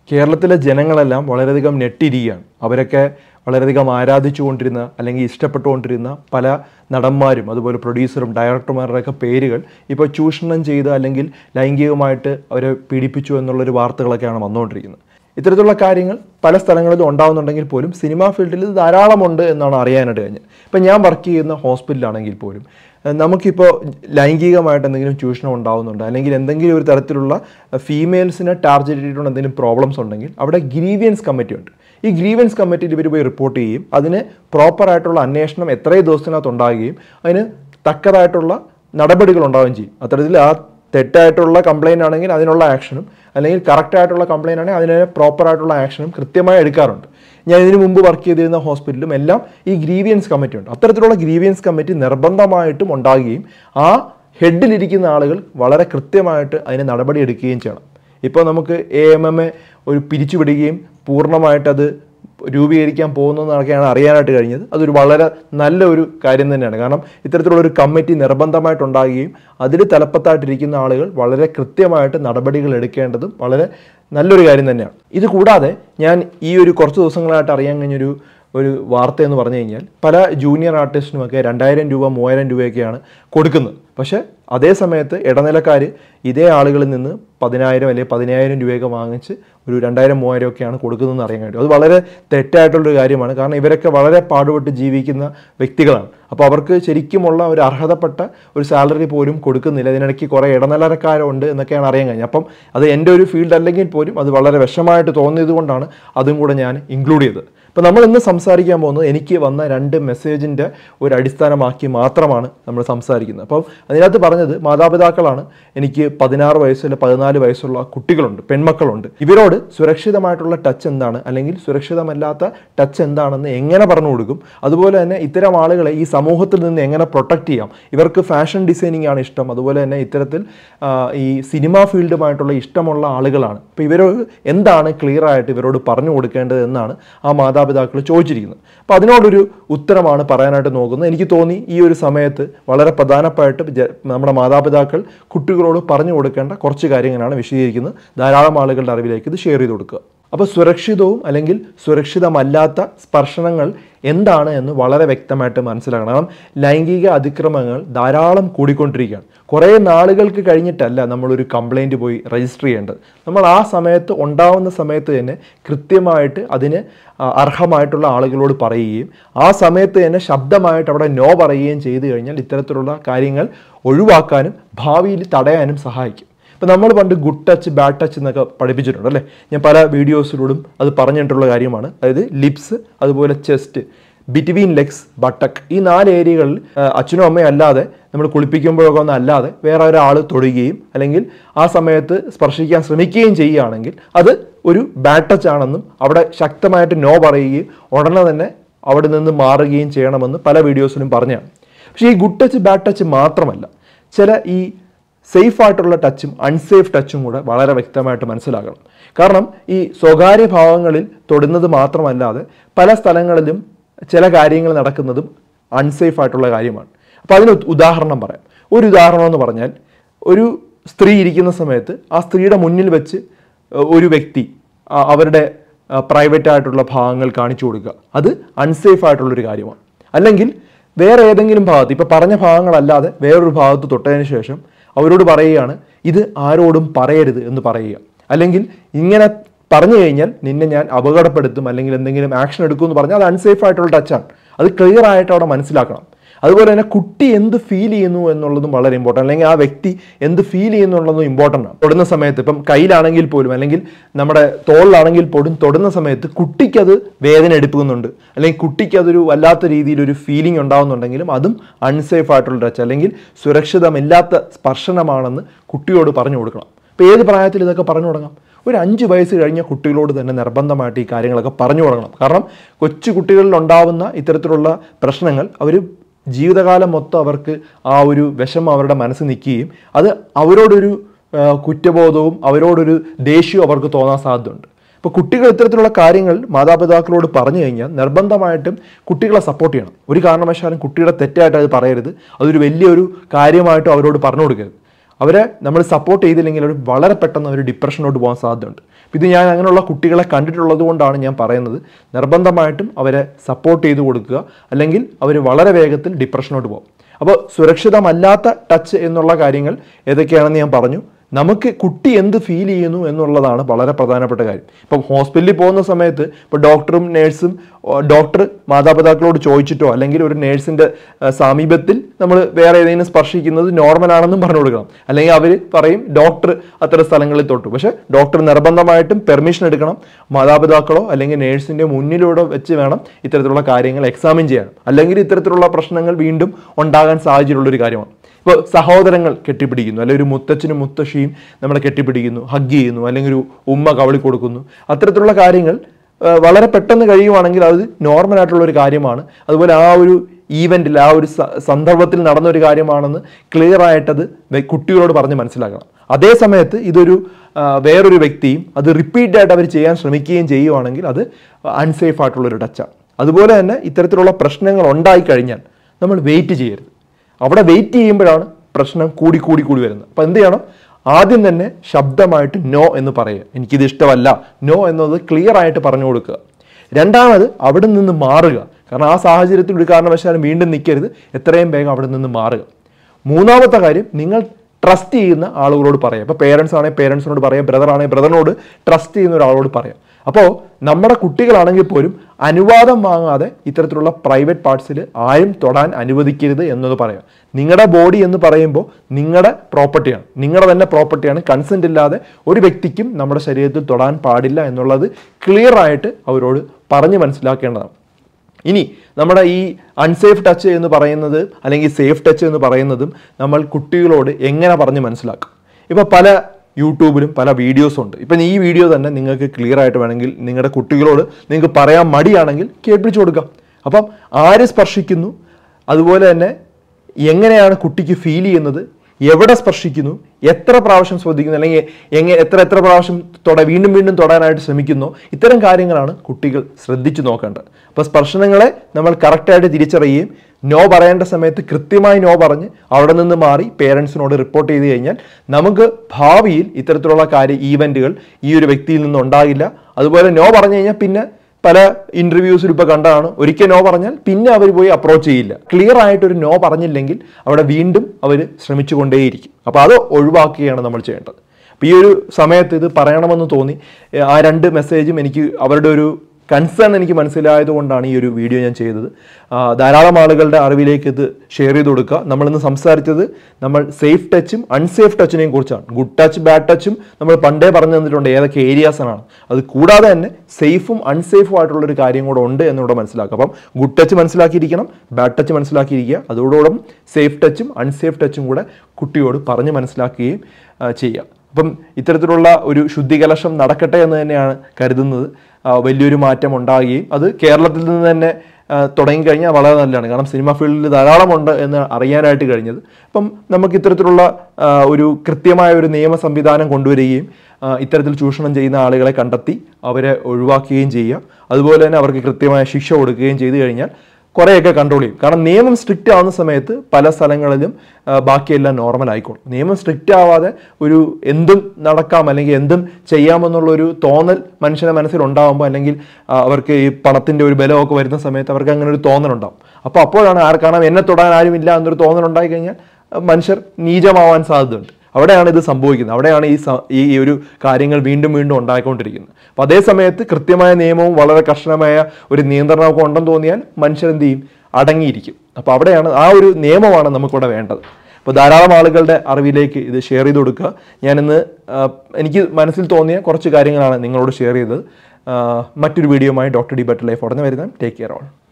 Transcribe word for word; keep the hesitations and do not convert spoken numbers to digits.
കേരളത്തിലെ ജനങ്ങളെല്ലാം വളരെയധികം നെട്ടിരിക്കുകയാണ്. അവരൊക്കെ വളരെയധികം ആരാധിച്ചുകൊണ്ടിരുന്ന അല്ലെങ്കിൽ ഇഷ്ടപ്പെട്ടുകൊണ്ടിരുന്ന പല നടന്മാരും അതുപോലെ പ്രൊഡ്യൂസറും ഡയറക്ടർമാരുടെയൊക്കെ പേരുകൾ ഇപ്പോൾ ചൂഷണം ചെയ്ത് അല്ലെങ്കിൽ ലൈംഗികമായിട്ട് അവരെ പീഡിപ്പിച്ചു എന്നുള്ളൊരു വാർത്തകളൊക്കെയാണ് വന്നുകൊണ്ടിരിക്കുന്നത്. ഇത്തരത്തിലുള്ള കാര്യങ്ങൾ പല സ്ഥലങ്ങളിലും ഉണ്ടാകുന്നുണ്ടെങ്കിൽ പോലും സിനിമാ ഫീൽഡിൽ ഇത് ധാരാളമുണ്ട് എന്നാണ് അറിയാനായിട്ട് കഴിഞ്ഞത്. ഇപ്പം ഞാൻ വർക്ക് ചെയ്യുന്ന ഹോസ്പിറ്റലാണെങ്കിൽ പോലും നമുക്കിപ്പോൾ ലൈംഗികമായിട്ട് എന്തെങ്കിലും ചൂഷണം ഉണ്ടാകുന്നുണ്ട് അല്ലെങ്കിൽ എന്തെങ്കിലും ഒരു തരത്തിലുള്ള ഫീമെയിൽസിനെ ടാർഗറ്റ് ചെയ്തിട്ടുള്ള എന്തെങ്കിലും പ്രോബ്ലംസ് ഉണ്ടെങ്കിൽ അവിടെ ഗ്രീവിയൻസ് കമ്മിറ്റി ഉണ്ട്. ഈ ഗ്രീവൻസ് കമ്മിറ്റിയിൽ ഇവർ പോയി റിപ്പോർട്ട് ചെയ്യുകയും അതിന് പ്രോപ്പറായിട്ടുള്ള അന്വേഷണം എത്രയും ദിവസത്തിനകത്ത് ഉണ്ടാകുകയും അതിന് തക്കതായിട്ടുള്ള നടപടികൾ ഉണ്ടാവുകയും ചെയ്യും. അത്തരത്തിൽ ആ തെറ്റായിട്ടുള്ള കംപ്ലയിൻ്റ് ആണെങ്കിൽ അതിനുള്ള ആക്ഷനും അല്ലെങ്കിൽ കറക്റ്റായിട്ടുള്ള കംപ്ലയിൻ്റ് ആണെങ്കിൽ അതിന് പ്രോപ്പറായിട്ടുള്ള ആക്ഷനും കൃത്യമായി എടുക്കാറുണ്ട്. ഞാൻ ഇതിനു മുമ്പ് വർക്ക് ചെയ്തിരുന്ന ഹോസ്പിറ്റലും എല്ലാം ഈ ഗ്രീവിയൻസ് കമ്മിറ്റി ഉണ്ട്. അത്തരത്തിലുള്ള ഗ്രീവിയൻസ് കമ്മിറ്റി നിർബന്ധമായിട്ടും ഉണ്ടാകുകയും ആ ഹെഡിലിരിക്കുന്ന ആളുകൾ വളരെ കൃത്യമായിട്ട് അതിന് നടപടി എടുക്കുകയും ചെയ്യണം. ഇപ്പോൾ നമുക്ക് എ എം എം എ ഒരു പിരിച്ചുവിടുകയും പൂർണ്ണമായിട്ടത് രൂപീകരിക്കാൻ പോകുന്നതെന്നൊക്കെയാണ് അറിയാനായിട്ട് കഴിഞ്ഞത്. അതൊരു വളരെ നല്ല ഒരു കാര്യം തന്നെയാണ്. കാരണം ഇത്തരത്തിലുള്ളൊരു കമ്മിറ്റി നിർബന്ധമായിട്ടുണ്ടാകുകയും അതിൽ തലപ്പത്തായിട്ടിരിക്കുന്ന ആളുകൾ വളരെ കൃത്യമായിട്ട് നടപടികൾ എടുക്കേണ്ടതും വളരെ നല്ലൊരു കാര്യം തന്നെയാണ്. ഇത് കൂടാതെ ഞാൻ ഈ ഒരു കുറച്ച് ദിവസങ്ങളായിട്ട് അറിയാൻ കഴിഞ്ഞൊരു ഒരു വാർത്ത എന്ന് പറഞ്ഞു കഴിഞ്ഞാൽ പല ജൂനിയർ ആർട്ടിസ്റ്റിനുമൊക്കെ രണ്ടായിരം രൂപ മൂവായിരം രൂപയൊക്കെയാണ് കൊടുക്കുന്നത്. പക്ഷേ അതേ സമയത്ത് ഇടനിലക്കാർ ഇതേ ആളുകളിൽ നിന്ന് പതിനായിരം അല്ലെങ്കിൽ പതിനായിരം രൂപയൊക്കെ വാങ്ങിച്ച് ഒരു രണ്ടായിരം മൂവായിരം ഒക്കെയാണ് കൊടുക്കുന്നതെന്ന് അറിയാൻ കഴിയും. അത് വളരെ തെറ്റായിട്ടുള്ളൊരു കാര്യമാണ്. കാരണം ഇവരൊക്കെ വളരെ പാടുപെട്ട് ജീവിക്കുന്ന വ്യക്തികളാണ്. അപ്പോൾ അവർക്ക് ശരിക്കുമുള്ള ഒരു അർഹതപ്പെട്ട ഒരു സാലറി പോലും കൊടുക്കുന്നില്ല. ഇതിനിടയ്ക്ക് കുറേ ഇടനിലക്കാരുണ്ട് എന്നൊക്കെയാണ് അറിയാൻ കഴിഞ്ഞത്. അപ്പം അത് എൻ്റെ ഒരു ഫീൽഡ് അല്ലെങ്കിൽ പോലും അത് വളരെ വിഷമമായിട്ട് തോന്നിയത് കൊണ്ടാണ് അതും കൂടെ ഞാൻ ഇൻക്ലൂഡ് ചെയ്തത്. അപ്പോൾ നമ്മൾ ഇന്ന് സംസാരിക്കാൻ പോകുന്നത് എനിക്ക് വന്ന രണ്ട് മെസ്സേജിൻ്റെ ഒരു അടിസ്ഥാനമാക്കി മാത്രമാണ് നമ്മൾ സംസാരിക്കുന്നത്. അപ്പം അതിനകത്ത് പറഞ്ഞത് മാതാപിതാക്കളാണ്. എനിക്ക് പതിനാറ് വയസ്സിൽ പതിനാല് വയസ്സുള്ള കുട്ടികളുണ്ട്, പെൺമക്കളുണ്ട്. ഇവരോട് സുരക്ഷിതമായിട്ടുള്ള ടച്ച് എന്താണ് അല്ലെങ്കിൽ സുരക്ഷിതമല്ലാത്ത ടച്ച് എന്താണെന്ന് എങ്ങനെ പറഞ്ഞു കൊടുക്കും, അതുപോലെ തന്നെ ഇത്തരം ആളുകളെ ഈ സമൂഹത്തിൽ നിന്ന് എങ്ങനെ പ്രൊട്ടക്റ്റ് ചെയ്യാം. ഇവർക്ക് ഫാഷൻ ഡിസൈനിങ് ആണ് ഇഷ്ടം, അതുപോലെ തന്നെ ഇത്തരത്തിൽ ഈ സിനിമാ ഫീൽഡുമായിട്ടുള്ള ഇഷ്ടമുള്ള ആളുകളാണ്. അപ്പോൾ ഇവരോട് എന്താണ് ക്ലിയർ ആയിട്ട് ഇവരോട് പറഞ്ഞു കൊടുക്കേണ്ടത് എന്നാണ് ആ മാതാപിതാക്കൾ ചോദിച്ചിരിക്കുന്നത്. അപ്പോൾ അതിനോടൊരു ഉത്തരമാണ് പറയാനായിട്ട് നോക്കുന്നത്. എനിക്ക് തോന്നി ഈ ഒരു സമയത്ത് വളരെ പ്രധാനമായിട്ട് നമ്മുടെ മാതാപിതാക്കൾ കുട്ടികളോട് പറഞ്ഞു കൊടുക്കേണ്ട കുറച്ച് കാര്യങ്ങളാണ് വിശദീകരിക്കുന്നത്. ധാരാളം ആളുകളുടെ അറിവിലേക്ക് ഇത് ഷെയർ ചെയ്ത് കൊടുക്കുക. അപ്പോൾ സുരക്ഷിതവും അല്ലെങ്കിൽ സുരക്ഷിതമല്ലാത്ത സ്പർശനങ്ങൾ എന്താണ് എന്ന് വളരെ വ്യക്തമായിട്ട് മനസ്സിലാക്കണം. കാരണം ലൈംഗിക അതിക്രമങ്ങൾ ധാരാളം കൂടിക്കൊണ്ടിരിക്കുകയാണ്. കുറേ നാളുകൾക്ക് കഴിഞ്ഞിട്ടല്ല നമ്മളൊരു കംപ്ലൈൻറ്റ് പോയി രജിസ്റ്റർ ചെയ്യേണ്ടത്. നമ്മൾ ആ സമയത്ത് ഉണ്ടാവുന്ന സമയത്ത് തന്നെ കൃത്യമായിട്ട് അതിന് അർഹമായിട്ടുള്ള ആളുകളോട് പറയുകയും ആ സമയത്ത് തന്നെ ശബ്ദമായിട്ട് അവിടെ നോ പറയുകയും ചെയ്തു കഴിഞ്ഞാൽ ഇത്തരത്തിലുള്ള കാര്യങ്ങൾ ഒഴിവാക്കാനും ഭാവിയിൽ തടയാനും സഹായിക്കും. ഇപ്പം നമ്മൾ പണ്ട് ഗുഡ് ടച്ച് ബാഡ് ടച്ച് എന്നൊക്കെ പഠിപ്പിച്ചിട്ടുണ്ട് അല്ലേ. ഞാൻ പല വീഡിയോസിലൂടും അത് പറഞ്ഞിട്ടുള്ള കാര്യമാണ്. അതായത് ലിപ്സ്, അതുപോലെ ചെസ്റ്റ്, ബിറ്റ്വീൻ ലെഗ്സ്, ബട്ടക്ക്, ഈ നാല് ഏരിയകളിൽ അച്ഛനും അമ്മയും അല്ലാതെ നമ്മൾ കുളിപ്പിക്കുമ്പോഴൊക്കെ ഒന്നും അല്ലാതെ വേറെ ഒരാൾ തൊടുകയും അല്ലെങ്കിൽ ആ സമയത്ത് സ്പർശിക്കാൻ ശ്രമിക്കുകയും ചെയ്യുകയാണെങ്കിൽ അത് ഒരു ബാഡ് ടച്ച് ആണെന്നും അവിടെ ശക്തമായിട്ട് നോ പറയുകയും ഉടനെ തന്നെ അവിടെ നിന്ന് മാറുകയും ചെയ്യണമെന്ന് പല വീഡിയോസിലും പറഞ്ഞാണ്. പക്ഷേ ഈ ഗുഡ് ടച്ച് ബാഡ് ടച്ച് മാത്രമല്ല, ചില ഈ സേഫ് ആയിട്ടുള്ള ടച്ചും അൺസേഫ് ടച്ചും കൂടെ വളരെ വ്യക്തമായിട്ട് മനസ്സിലാക്കണം. കാരണം ഈ സ്വകാര്യ ഭാവങ്ങളിൽ തൊടുന്നത് മാത്രമല്ലാതെ പല സ്ഥലങ്ങളിലും ചില കാര്യങ്ങൾ നടക്കുന്നതും അൺസേഫ് ആയിട്ടുള്ള കാര്യമാണ്. അപ്പോൾ അതിന് ഉദാഹരണം പറയാം. ഒരു ഉദാഹരണം എന്ന് പറഞ്ഞാൽ, ഒരു സ്ത്രീ ഇരിക്കുന്ന സമയത്ത് ആ സ്ത്രീയുടെ മുന്നിൽ വെച്ച് ഒരു വ്യക്തി അവരുടെ പ്രൈവറ്റ് ആയിട്ടുള്ള ഭാഗങ്ങൾ കാണിച്ചു കൊടുക്കുക, അത് അൺസേഫ് ആയിട്ടുള്ളൊരു കാര്യമാണ്. അല്ലെങ്കിൽ വേറെ ഏതെങ്കിലും ഭാഗത്ത്, ഇപ്പോൾ പറഞ്ഞ ഭാഗങ്ങളല്ലാതെ വേറൊരു ഭാഗത്ത് തൊട്ടതിന് ശേഷം അവരോട് പറയുകയാണ് ഇത് ആരോടും പറയരുത് എന്ന് പറയുക, അല്ലെങ്കിൽ ഇങ്ങനെ പറഞ്ഞു കഴിഞ്ഞാൽ നിന്നെ ഞാൻ അപകടപ്പെടുത്തും അല്ലെങ്കിൽ എന്തെങ്കിലും ആക്ഷൻ എടുക്കുമെന്ന് പറഞ്ഞാൽ അത് അൺസേഫ് ആയിട്ടുള്ള ടച്ചാണ്. അത് ക്ലിയർ ആയിട്ട് അവിടെ മനസ്സിലാക്കണം. അതുപോലെ തന്നെ കുട്ടി എന്ത് ഫീൽ ചെയ്യുന്നു എന്നുള്ളതും വളരെ ഇമ്പോർട്ടൻ്റ്, അല്ലെങ്കിൽ ആ വ്യക്തി എന്ത് ഫീൽ ചെയ്യുന്നു എന്നുള്ളതും ഇമ്പോർട്ടൻ്റ് ആണ്. തൊടുന്ന സമയത്ത് ഇപ്പം കയ്യിലാണെങ്കിൽ പോലും അല്ലെങ്കിൽ നമ്മുടെ തോളിലാണെങ്കിൽ പോലും തൊടുന്ന സമയത്ത് കുട്ടിക്കത് വേദന എടുക്കുന്നുണ്ട് അല്ലെങ്കിൽ കുട്ടിക്ക് അതൊരു വല്ലാത്ത രീതിയിലൊരു ഫീലിംഗ് ഉണ്ടാകുന്നുണ്ടെങ്കിലും അതും അൺസേഫ് ആയിട്ടുള്ള ടച്ച് അല്ലെങ്കിൽ സുരക്ഷിതമില്ലാത്ത സ്പർശനമാണെന്ന് കുട്ടിയോട് പറഞ്ഞു കൊടുക്കണം. ഇപ്പോൾ ഏത് പ്രായത്തിൽ ഇതൊക്കെ പറഞ്ഞു തുടങ്ങാം? ഒരു അഞ്ച് വയസ്സ് കഴിഞ്ഞ കുട്ടികളോട് തന്നെ നിർബന്ധമായിട്ട് ഈ കാര്യങ്ങളൊക്കെ പറഞ്ഞു തുടങ്ങണം. കാരണം കൊച്ചു കുട്ടികളിൽ ഉണ്ടാവുന്ന ഇത്തരത്തിലുള്ള പ്രശ്നങ്ങൾ അവർ ജീവിതകാലം മൊത്തം അവർക്ക് ആ ഒരു വിഷമം അവരുടെ മനസ്സിൽ നിൽക്കുകയും അത് അവരോടൊരു കുറ്റബോധവും അവരോടൊരു ദേഷ്യവും അവർക്ക് തോന്നാൻ സാധ്യതയുണ്ട്. അപ്പോൾ കുട്ടികൾ ഇത്തരത്തിലുള്ള കാര്യങ്ങൾ മാതാപിതാക്കളോട് പറഞ്ഞു കഴിഞ്ഞാൽ നിർബന്ധമായിട്ടും കുട്ടികളെ സപ്പോർട്ട് ചെയ്യണം. ഒരു കാരണവശാലും കുട്ടിയുടെ തെറ്റായിട്ട് അത് പറയരുത്, അതൊരു വലിയൊരു കാര്യമായിട്ടും അവരോട് പറഞ്ഞു കൊടുക്കരുത്. അവരെ നമ്മൾ സപ്പോർട്ട് ചെയ്തില്ലെങ്കിൽ അവർ വളരെ പെട്ടെന്ന് അവർ ഡിപ്രഷനോട്ട് പോകാൻ സാധ്യതയുണ്ട്. ഇത് ഞാൻ അങ്ങനെയുള്ള കുട്ടികളെ കണ്ടിട്ടുള്ളത് കൊണ്ടാണ് ഞാൻ പറയുന്നത്. നിർബന്ധമായിട്ടും അവരെ സപ്പോർട്ട് ചെയ്ത് കൊടുക്കുക, അല്ലെങ്കിൽ അവർ വളരെ വേഗത്തിൽ ഡിപ്രഷനോട്ട് പോകും. അപ്പോൾ സുരക്ഷിതമല്ലാത്ത ടച്ച് എന്നുള്ള കാര്യങ്ങൾ ഏതൊക്കെയാണെന്ന് ഞാൻ പറഞ്ഞു. നമുക്ക് കുട്ടി എന്ത് ഫീൽ ചെയ്യുന്നു എന്നുള്ളതാണ് വളരെ പ്രധാനപ്പെട്ട കാര്യം. ഇപ്പം ഹോസ്പിറ്റലിൽ പോകുന്ന സമയത്ത് ഇപ്പോൾ ഡോക്ടറും നേഴ്സും ഡോക്ടർ മാതാപിതാക്കളോട് ചോദിച്ചിട്ടോ അല്ലെങ്കിൽ ഒരു നേഴ്സിൻ്റെ സമീപത്തിൽ നമ്മൾ വേറെ ഏതെങ്കിലും സ്പർശിക്കുന്നത് നോർമലാണെന്നും പറഞ്ഞു കൊടുക്കണം. അല്ലെങ്കിൽ അവർ പറയും ഡോക്ടർ അത്തരം സ്ഥലങ്ങളിൽ തൊട്ടു. പക്ഷേ ഡോക്ടർ നിർബന്ധമായിട്ടും പെർമിഷൻ എടുക്കണം. മാതാപിതാക്കളോ അല്ലെങ്കിൽ നേഴ്സിൻ്റെ മുന്നിലൂടെ വെച്ച് വേണം ഇത്തരത്തിലുള്ള കാര്യങ്ങൾ എക്സാമിൻ ചെയ്യാൻ. അല്ലെങ്കിൽ ഇത്തരത്തിലുള്ള പ്രശ്നങ്ങൾ വീണ്ടും ഉണ്ടാകാൻ സാഹചര്യമുള്ളൊരു കാര്യമാണ്. ഇപ്പോൾ സഹോദരങ്ങൾ കെട്ടിപ്പിടിക്കുന്നു, അല്ലെങ്കിൽ ഒരു മുത്തച്ഛനും മുത്തശ്ശിയും നമ്മളെ കെട്ടിപ്പിടിക്കുന്നു, ഹഗ് ചെയ്യുന്നു, അല്ലെങ്കിൽ ഒരു ഉമ്മ കവളി കൊടുക്കുന്നു. അത്തരത്തിലുള്ള കാര്യങ്ങൾ വളരെ പെട്ടെന്ന് കഴിയുവാണെങ്കിൽ അത് നോർമലായിട്ടുള്ള ഒരു കാര്യമാണ്. അതുപോലെ ആ ഒരു ഈവൻറ്റിൽ ആ ഒരു സന്ദർഭത്തിൽ നടന്നൊരു കാര്യമാണെന്ന് ക്ലിയർ ആയിട്ടത് കുട്ടികളോട് പറഞ്ഞ് മനസ്സിലാക്കണം. അതേ സമയത്ത് ഇതൊരു വേറൊരു വ്യക്തിയും അത് റിപ്പീറ്റായിട്ട് അവർ ചെയ്യാൻ ശ്രമിക്കുകയും ചെയ്യുവാണെങ്കിൽ അത് അൺസേഫ് ആയിട്ടുള്ളൊരു ടച്ചാണ്. അതുപോലെ തന്നെ ഇത്തരത്തിലുള്ള പ്രശ്നങ്ങൾ ഉണ്ടായിക്കഴിഞ്ഞാൽ നമ്മൾ വെയിറ്റ് ചെയ്യരുത്. അവിടെ വെയിറ്റ് ചെയ്യുമ്പോഴാണ് പ്രശ്നം കൂടി കൂടി കൂടി വരുന്നത്. അപ്പോൾ എന്ത് ചെയ്യണം? ആദ്യം തന്നെ ശബ്ദമായിട്ട് നോ എന്ന് പറയുക, എനിക്കിത് ഇഷ്ടമല്ല, നോ എന്നത് ക്ലിയർ ആയിട്ട് പറഞ്ഞു കൊടുക്കുക. രണ്ടാമത് അവിടെ നിന്ന് മാറുക, കാരണം ആ സാഹചര്യത്തിൽ ഒരു കാരണവശാലും വീണ്ടും നിൽക്കരുത്, എത്രയും വേഗം അവിടെ നിന്ന് മാറുക. മൂന്നാമത്തെ കാര്യം, നിങ്ങൾ ട്രസ്റ്റ് ചെയ്യുന്ന ആളുകളോട് പറയാം. ഇപ്പോൾ പേരൻസ് ആണെങ്കിൽ പേരൻസിനോട് പറയാം, ബ്രദർ ആണെങ്കിൽ ബ്രദറിനോട് ട്രസ്റ്റ് ചെയ്യുന്ന ഒരാളോട് പറയാം. അപ്പോൾ നമ്മുടെ കുട്ടികളാണെങ്കിൽ പോലും അനുവാദം വാങ്ങാതെ ഇത്തരത്തിലുള്ള പ്രൈവറ്റ് പാർട്സിൽ ആരും തൊടാൻ അനുവദിക്കരുത് എന്നത് പറയാം. നിങ്ങളുടെ ബോഡി എന്ന് പറയുമ്പോൾ നിങ്ങളുടെ പ്രോപ്പർട്ടിയാണ്, നിങ്ങളുടെ തന്നെ പ്രോപ്പർട്ടിയാണ്. കൺസെൻറ്റ് ഇല്ലാതെ ഒരു വ്യക്തിക്കും നമ്മുടെ ശരീരത്തിൽ തൊടാൻ പാടില്ല എന്നുള്ളത് ക്ലിയർ ആയിട്ട് അവരോട് പറഞ്ഞ് മനസ്സിലാക്കേണ്ടതാണ്. ഇനി നമ്മുടെ ഈ അൺസേഫ് ടച്ച് എന്ന് പറയുന്നത് അല്ലെങ്കിൽ സേഫ് ടച്ച് എന്ന് പറയുന്നതും നമ്മൾ കുട്ടികളോട് എങ്ങനെ പറഞ്ഞ് മനസ്സിലാക്കും? ഇപ്പോൾ പല യൂട്യൂബിലും പല വീഡിയോസും ഉണ്ട്. ഇപ്പം ഈ വീഡിയോ തന്നെ നിങ്ങൾക്ക് ക്ലിയർ ആയിട്ട് വേണമെങ്കിൽ നിങ്ങളുടെ കുട്ടികളോട് നിങ്ങൾക്ക് പറയാൻ മടിയാണെങ്കിൽ കേൾപ്പിച്ചു കൊടുക്കാം. അപ്പം ആര് സ്പർശിക്കുന്നു, അതുപോലെ തന്നെ എങ്ങനെയാണ് കുട്ടിക്ക് ഫീൽ ചെയ്യുന്നത്, എവിടെ സ്പർശിക്കുന്നു, എത്ര പ്രാവശ്യം ശ്രദ്ധിക്കുന്നു, അല്ലെങ്കിൽ എങ്ങനെ എത്ര എത്ര പ്രാവശ്യം തൊട വീണ്ടും വീണ്ടും തൊടാനായിട്ട് ശ്രമിക്കുന്നു, ഇത്തരം കാര്യങ്ങളാണ് കുട്ടികൾ ശ്രദ്ധിച്ചു നോക്കേണ്ടത്. അപ്പോൾ സ്പർശനങ്ങളെ നമ്മൾ കറക്റ്റായിട്ട് തിരിച്ചറിയുകയും നോ പറയേണ്ട സമയത്ത് കൃത്യമായി നോ പറഞ്ഞ് അവിടെ നിന്ന് മാറി പേരൻസിനോട് റിപ്പോർട്ട് ചെയ്ത് കഴിഞ്ഞാൽ നമുക്ക് ഭാവിയിൽ ഇത്തരത്തിലുള്ള കാര്യ ഈവൻറ്റുകൾ ഈ ഒരു വ്യക്തിയിൽ നിന്ന് ഉണ്ടാകില്ല. അതുപോലെ നോ പറഞ്ഞു കഴിഞ്ഞാൽ പിന്നെ പല ഇൻ്റർവ്യൂസിൽ ഇപ്പോൾ കണ്ടതാണ്, ഒരിക്കൽ നോ പറഞ്ഞാൽ പിന്നെ അവർ പോയി അപ്രോച്ച് ചെയ്യില്ല. ക്ലിയർ ആയിട്ടൊരു നോ പറഞ്ഞില്ലെങ്കിൽ അവിടെ വീണ്ടും അവർ ശ്രമിച്ചുകൊണ്ടേയിരിക്കും. അപ്പോൾ അത് ഒഴിവാക്കുകയാണ് നമ്മൾ ചെയ്യേണ്ടത്. അപ്പോൾ ഈ ഒരു സമയത്ത് ഇത് പറയണമെന്ന് തോന്നി. ആ രണ്ട് മെസ്സേജും എനിക്ക് അവരുടെ ഒരു കൺസേൺ എനിക്ക് മനസ്സിലായതുകൊണ്ടാണ് ഈ ഒരു വീഡിയോ ഞാൻ ചെയ്തത്. ധാരാളം ആളുകളുടെ അറിവിലേക്ക് ഇത് ഷെയർ ചെയ്ത് കൊടുക്കുക. നമ്മളിന്ന് സംസാരിച്ചത് നമ്മൾ സേഫ് ടച്ചും അൺസേഫ് ടച്ചിനെയും കുറിച്ചാണ്. ഗുഡ് ടച്ച് ബാഡ് ടച്ചും നമ്മൾ പണ്ടേ പറഞ്ഞു തന്നിട്ടുണ്ട് ഏതൊക്കെ ഏരിയാസാണ്. അത് കൂടാതെ തന്നെ സേഫും അൺസേഫും ആയിട്ടുള്ളൊരു കാര്യം കൂടെ ഉണ്ട് എന്നിവിടെ മനസ്സിലാക്കുക. അപ്പം ഗുഡ് ടച്ച് മനസ്സിലാക്കിയിരിക്കണം, ബാഡ് ടച്ച് മനസ്സിലാക്കിയിരിക്കുക. അതോടൊപ്പം സേഫ് ടച്ചും അൺസേഫ് ടച്ചും കൂടെ കുട്ടിയോട് പറഞ്ഞ് മനസ്സിലാക്കുകയും ചെയ്യുക. അപ്പം ഇത്തരത്തിലുള്ള ഒരു ശുദ്ധികലശം നടക്കട്ടെ എന്ന് തന്നെയാണ് കരുതുന്നത്. വലിയൊരു മാറ്റം ഉണ്ടാകുകയും അത് കേരളത്തിൽ നിന്ന് തന്നെ തുടങ്ങിക്കഴിഞ്ഞാൽ വളരെ നല്ലതാണ്. കാരണം സിനിമ ഫീൽഡിൽ ധാരാളമുണ്ട് എന്ന് അറിയാനായിട്ട് കഴിഞ്ഞത്. അപ്പം നമുക്ക് ഇത്തരത്തിലുള്ള ഒരു കൃത്യമായ ഒരു നിയമ സംവിധാനം കൊണ്ടുവരികയും ഇത്തരത്തിൽ ചൂഷണം ചെയ്യുന്ന ആളുകളെ കണ്ടെത്തി അവരെ ഒഴിവാക്കുകയും ചെയ്യുക, അതുപോലെ തന്നെ അവർക്ക് കൃത്യമായ ശിക്ഷ കൊടുക്കുകയും ചെയ്തു കഴിഞ്ഞാൽ കുറേയൊക്കെ കൺട്രോൾ ചെയ്യും. കാരണം നിയമം സ്ട്രിക്റ്റ് ആവുന്ന സമയത്ത് പല സ്ഥലങ്ങളിലും ബാക്കിയെല്ലാം നോർമൽ ആയിക്കോളും. നിയമം സ്ട്രിക്റ്റ് ആവാതെ ഒരു എന്തും നടക്കാം അല്ലെങ്കിൽ എന്തും ചെയ്യാമെന്നുള്ളൊരു തോന്നൽ മനുഷ്യൻ്റെ മനസ്സിലുണ്ടാകുമ്പോൾ, അല്ലെങ്കിൽ അവർക്ക് ഈ പണത്തിൻ്റെ ഒരു ബലമൊക്കെ വരുന്ന സമയത്ത് അവർക്ക് അങ്ങനെ ഒരു തോന്നലുണ്ടാവും. അപ്പോൾ അപ്പോഴാണ് ആർ കാണാം എന്നെ തൊടാൻ ആരുമില്ല എന്നൊരു തോന്നലുണ്ടായി കഴിഞ്ഞാൽ മനുഷ്യർ നീചമാവാൻ സാധ്യതയുണ്ട്. അവിടെയാണ് ഇത് സംഭവിക്കുന്നത്. അവിടെയാണ് ഈ ഈ ഒരു കാര്യങ്ങൾ വീണ്ടും വീണ്ടും ഉണ്ടായിക്കൊണ്ടിരിക്കുന്നത്. അപ്പോൾ അതേ സമയത്ത് കൃത്യമായ നിയമവും വളരെ കർശനമായ ഒരു നിയന്ത്രണമൊക്കെ ഉണ്ടെന്ന് തോന്നിയാൽ മനുഷ്യരെന്ത് ചെയ്യും? അടങ്ങിയിരിക്കും. അപ്പോൾ അവിടെയാണ് ആ ഒരു നിയമമാണ് നമുക്കിവിടെ വേണ്ടത്. അപ്പോൾ ധാരാളം ആളുകളുടെ അറിവിലേക്ക് ഇത് ഷെയർ ചെയ്ത് കൊടുക്കുക. ഞാനിന്ന് എനിക്ക് മനസ്സിൽ തോന്നിയ കുറച്ച് കാര്യങ്ങളാണ് നിങ്ങളോട് ഷെയർ ചെയ്തത്. മറ്റൊരു വീഡിയോയുമായി ഡോക്ടർ ഡി ബെറ്റർ ലൈഫ് ഉടനെ വരുന്നത്. Take care all.